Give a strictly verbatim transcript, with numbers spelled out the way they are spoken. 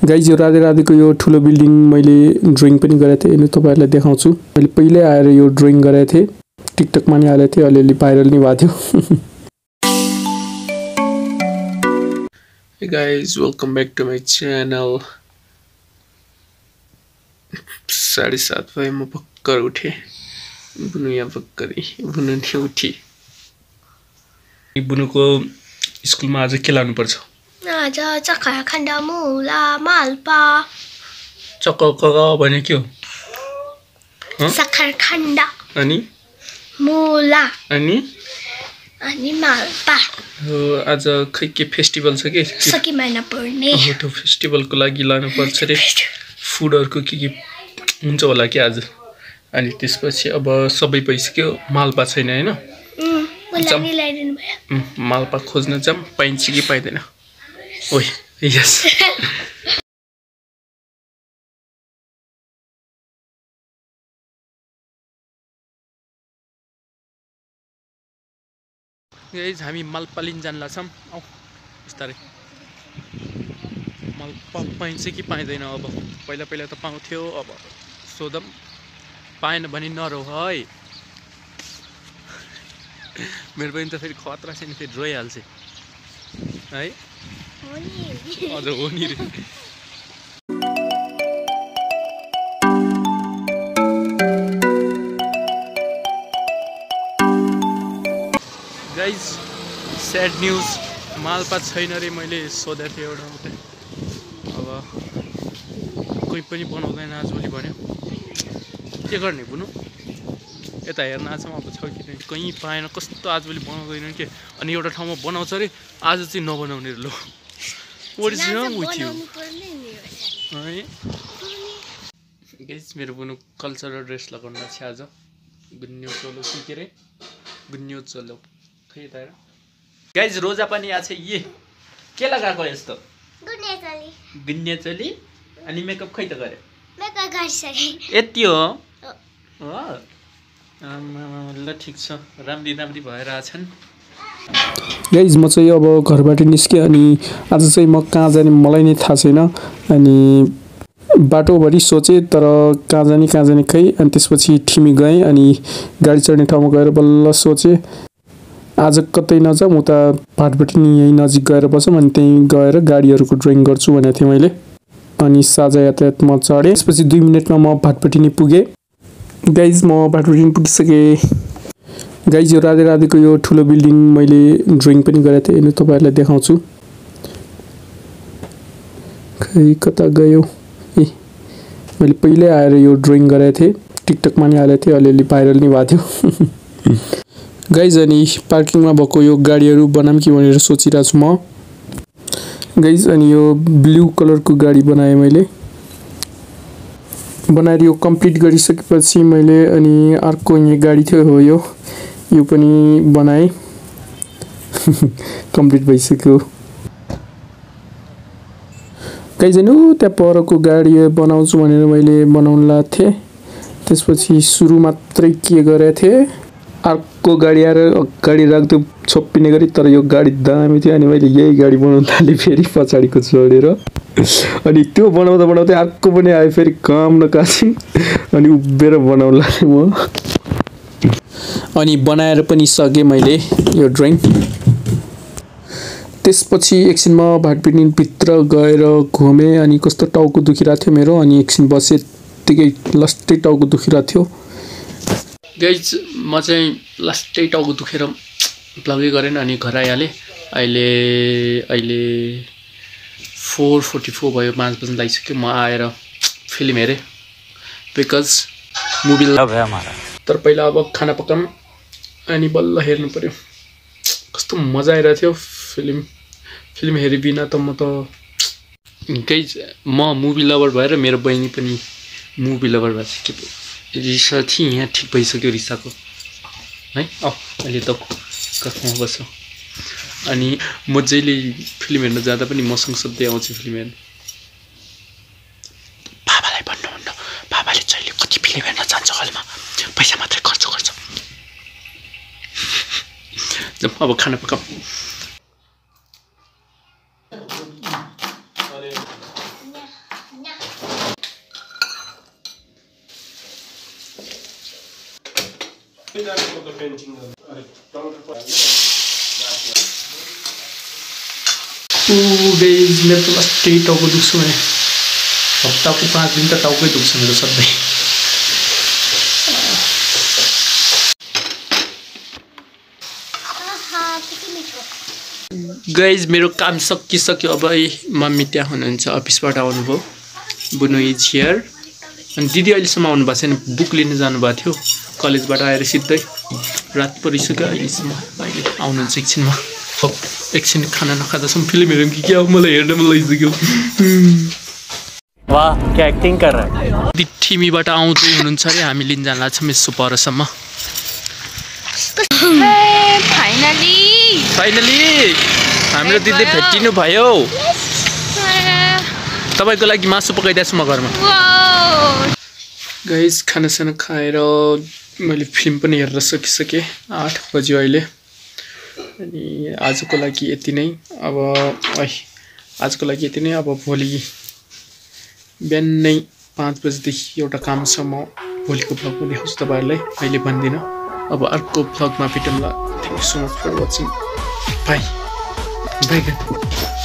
Guys यो राधे राधेको यो ठुलो बिल्डिङ मैले ड्रइङ पनि गरेको थिएँ अनि तपाईहरुलाई देखाउँछु। मैले पहिल्यै आएर यो ड्रइङ गरेको थिएँ, टिकटकमा नि हालेको थिएँ, अलिअलि भाइरल नि भएको थियो। Hey guys, welcome back to my channel. साढे सात बजे म भक्कर उठे, बुनु यहाँ भक्करै बुनु नि उठी। बुनुको स्कुलमा आज के लानु पर्छ? आज चक्का खण्डा मुला मालपा। चक्का भने के हो? सक्खर खण्डा अनि मुला अनि अनि मालपा। हो आज खै के फेस्टिभल छ के? सकी महिना पर्ने। हो त्यो फेस्टिभलको लागि लानु पर्छ रे। फुडहरुको के के हुन्छ होला के आज? अनि त्यसपछि अब सबै पैसक्यो, मालपा छैन हैन? उम् मलाई ल्याइदिनु भयो। मालपा खोज्न जाम, पाइन्छ कि पाइदैन? ओइ यस। गाइस हामी मालपा लिन जान लाग्छौं। आउ बिस्तारै। मालपा पाइन्छ कि पाइदैन अब? पहिला पहिला त पाउँथ्यो, अब सोधम पाएन भने नरौ है। मेरो बहिनी त फेरि खतरा छ नि, फेरि रोइहाल्छ है। हो नि। अझ हो नि रे। गाइस स्याड न्यूज, मालपा छैन रे। मैले सोधेको थिएँ एउटा मात्रै, अब कोही पनि बनाउँदैन आजभोलि भन्यो। के गर्ने बुनु? यता हेर्न आछौँ अब छ कि नै, कहीँ पाएन। कस्तो आजभोलि बनाउँदैन के? अनि एउटा ठाउँमा बनाउँछ रे, आज चाहिँ नबनाउने रे। लो what is wrong with you है? गाइस मेरो बुनु कल्चरल ड्रेस लगाउनु छ आज। गुन्यो चोलो के के रे? गुन्यो चोलो खै त। गाइस रोजा पनि आछ। ये के लगाएको यस्तो? गुन्ने चली। गुन्ने चली। अनि मेकअप खै त गरे? मेकअप गरिसके। यति हो? हो ल ठिक छ, राम्री राम्री भएर आछन्। गाइस म चाहिँ अब घरबाट निस्के अनि आज चाहिँ म कहाँ जाने मलाई नै थाहा छैन। अनि बाटोभरि सोचे तर कहाँ जाने कहाँ जाने खै। अनि त्यसपछि ठिमी गएँ अनि गाडी चढ्ने ठाउँमा गएर बल्ल सोचे आज कतै नजाऊँ, उता भाटभटेनी यही नजिक गएर बसौँ। अनि त्यहीँ गएर गाडीहरूको ड्रइङ गर्छु भनेको थिएँ मैले। अनि साझा यातायातमा चढेँ। त्यसपछि दुई मिनटमा म भाटभटेनी पुगेँ। गाइज म भाटभटेनी पुगिसकेँ। गाइज यो राधे राधेको यो ठुलो बिल्डिङ मैले ड्रइङ पनि गरेको थिएँ, अनि तपाईँहरूलाई देखाउँछु। खै कता गयो? ए मैले पहिल्यै आएर यो ड्रइङ गरेको थिएँ, टिकटकमा नि हालेको थिएँ, अलिअलि भाइरल नि भएको थियो। गाइज अनि पार्किङमा भएको यो गाडीहरू बनाऊँ कि भनेर सोचिरहेको छु म। गाइज अनि यो ब्लू कलरको गाडी बनाएँ मैले। बनाएर यो कम्प्लिट गरिसकेपछि मैले अनि अर्को यहाँ गाडी थियो, हो यो यो पनि बनाएँ। कम्प्लिट भइसक्यो। गाइज अनि त्यहाँ परको गाडी बनाउँछु भनेर मैले बनाउन लागेको थिएँ। त्यसपछि सुरु मात्रै के गरेको थिएँ, अर्को गाडी आएर गाडी राख्दै छोप्पिने गरी, तर यो गाडी दामी थियो। अनि मैले यही गाडी बनाउन थालेँ फेरि पछाडिको छोडेर। अनि त्यो बनाउँदा बनाउँदै अर्को पनि आयो, फेरि काम नकासी अनि उभिएर बनाउन लागेँ म। अनि बनाएर पनि सकेँ मैले यो ड्रइङ। त्यसपछि एकछिन म भाटभटेनी भित्र गएर घुमेँ। अनि कस्तो टाउको दुखिरहेको थियो मेरो। अनि एकछिन बसेँ, त्यतिकै लास्टै टाउको दुखिरहेको थियो। गाइज म चाहिँ लास्टै टाउको दुखेर भ्लगै गरेन अनि घर आइहालेँ। अहिले अहिले फोर फोर्टी फोर भयो, पाँच बज्न लागिसक्यो। म आएर फिल्म हेरेँ बिकज मुभी लभ है हमारा। तर पहिला अब खाना पकाऊँ अनि बल्ल हेर्नु पर्यो। कस्तो मजा आइरहेको थियो फिल्म। फिल्म हेरे बिना त म त गाइज म मुभी लभर भएर मेरो बहिनी पनि मुभी लभर भइसक्यो। रिसा थिएँ यहाँ ठिक भइसक्यो रिसाको है। औ अहिले त कहाँ बस्छु। अनि म जहिले फिल्म हेर्न जाँदा पनि मसँग सधैँ आउँछु फिल्म हेर्न। बाबालाई भन्नुहुन्न, बाबाले जहिले कति फिल्म हेर्न जान्छ हलमा, पैसा मात्रै खर्च गर्छ। अब खाना पकाऊ। ओ गाइस मेरो त लास्टै टाउको दुख्छ भने हप्ताको पाँच दिन त टाउकै दुख्छ मेरो सधैँ। गाइस मेरो काम सकिसक्यो अब मम्मी त्यहाँ हुनुहुन्छ अफिसबाट आउनुभयो बुनु इज हियर अनि दिदी अहिलेसम्म आउनु भएको छैन बुक लिन जानुभएको थियो कलेजबाट आएर सिधै रात परिसक्यो अहिलेसम्म अहिले आउनुहुन्छ एकछिनमा एकछिन खाना नखाँदासम्म फिल्म हेरौँ कि क्या मलाई हेर्न मन लागिसक्यो। वाह क्या एक्टिङ कर रहा है। दिदी ठिमीबाट आउँदै हुनुहुन्छ अरे हामी लिन जान लाग्छौँ यसो परसम्म। फाइनली फाइनली हाम्रो दिदी भेटिनु भयो। तपाईँको लागि मासु पकाइदिएको छु म घरमा। गाइस खानासाना खाएर मैले फिल्म पनि हेरेर सकिसकेँ आठ बज्यो अहिले अनि आजको लागि यति नै। अब है आजको लागि यति नै। अब भोलि बिहानै पाँच बजीदेखि एउटा काम छ म भोलिको भ्लगमा देखाउँछु तपाईँहरूलाई अहिले भन्दिनँ। अब अर्को भ्लगमा भेटौँला। Thank you so much for watching. Bye by.